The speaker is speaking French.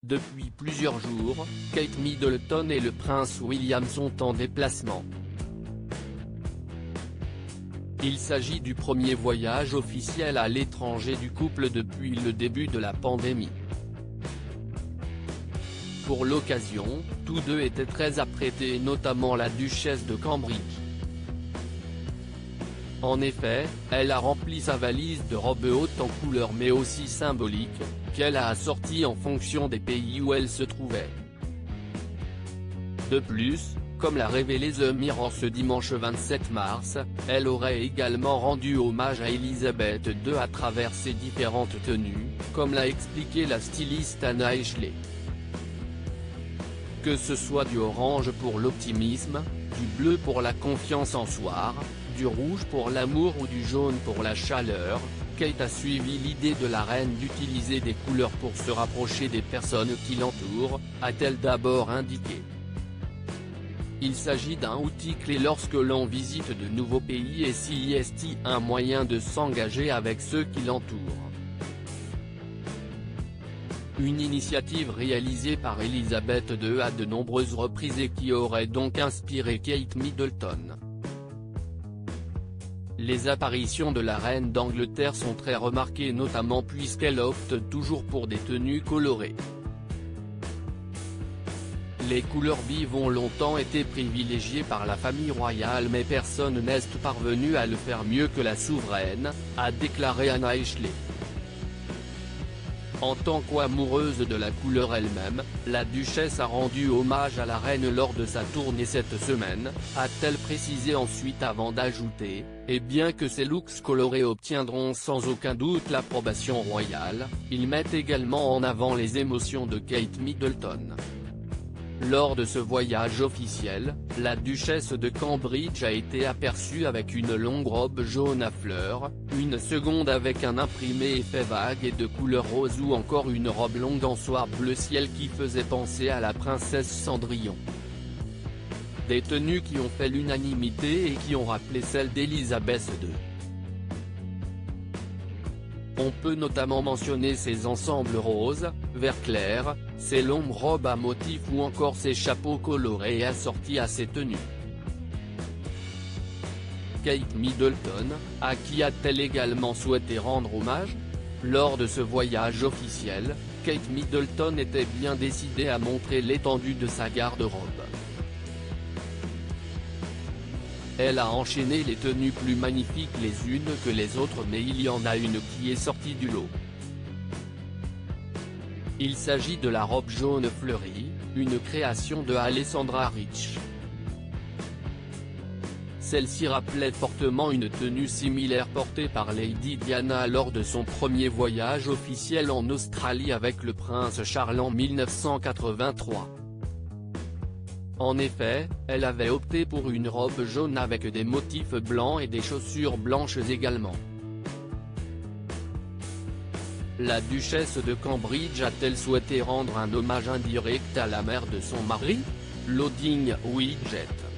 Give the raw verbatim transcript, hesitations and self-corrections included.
Depuis plusieurs jours, Kate Middleton et le prince William sont en déplacement. Il s'agit du premier voyage officiel à l'étranger du couple depuis le début de la pandémie. Pour l'occasion, tous deux étaient très apprêtés, notamment la duchesse de Cambridge. En effet, elle a rempli sa valise de robes hautes en couleur mais aussi symboliques, qu'elle a assorties en fonction des pays où elle se trouvait. De plus, comme l'a révélé The Mirror ce dimanche vingt-sept mars, elle aurait également rendu hommage à Elisabeth deux à travers ses différentes tenues, comme l'a expliqué la styliste Anna Ashley. Que ce soit du orange pour l'optimisme, du bleu pour la confiance en soi, du rouge pour l'amour ou du jaune pour la chaleur, Kate a suivi l'idée de la reine d'utiliser des couleurs pour se rapprocher des personnes qui l'entourent, a-t-elle d'abord indiqué. Il s'agit d'un outil clé lorsque l'on visite de nouveaux pays et s'y est un moyen de s'engager avec ceux qui l'entourent. Une initiative réalisée par Elisabeth deux à de nombreuses reprises et qui aurait donc inspiré Kate Middleton. Les apparitions de la reine d'Angleterre sont très remarquées notamment puisqu'elle opte toujours pour des tenues colorées. Les couleurs vives ont longtemps été privilégiées par la famille royale mais personne n'est parvenu à le faire mieux que la souveraine, a déclaré Anna Ashley. En tant qu'amoureuse de la couleur elle-même, la duchesse a rendu hommage à la reine lors de sa tournée cette semaine, a-t-elle précisé ensuite avant d'ajouter, et bien que ces looks colorés obtiendront sans aucun doute l'approbation royale, ils mettent également en avant les émotions de Kate Middleton. Lors de ce voyage officiel, la duchesse de Cambridge a été aperçue avec une longue robe jaune à fleurs, une seconde avec un imprimé effet vague et de couleur rose ou encore une robe longue en soie bleu ciel qui faisait penser à la princesse Cendrillon. Des tenues qui ont fait l'unanimité et qui ont rappelé celles d'Elisabeth deux. On peut notamment mentionner ses ensembles roses, vert clair, ses longues robes à motifs ou encore ses chapeaux colorés et assortis à ses tenues. Kate Middleton, à qui a-t-elle également souhaité rendre hommage? Lors de ce voyage officiel, Kate Middleton était bien décidée à montrer l'étendue de sa garde-robe. Elle a enchaîné les tenues plus magnifiques les unes que les autres mais il y en a une qui est sortie du lot. Il s'agit de la robe jaune fleurie, une création de Alessandra Rich. Celle-ci rappelait fortement une tenue similaire portée par Lady Diana lors de son premier voyage officiel en Australie avec le prince Charles en mille neuf cent quatre-vingt-trois. En effet, elle avait opté pour une robe jaune avec des motifs blancs et des chaussures blanches également. La duchesse de Cambridge a-t-elle souhaité rendre un hommage indirect à la mère de son mari? Loading Widget.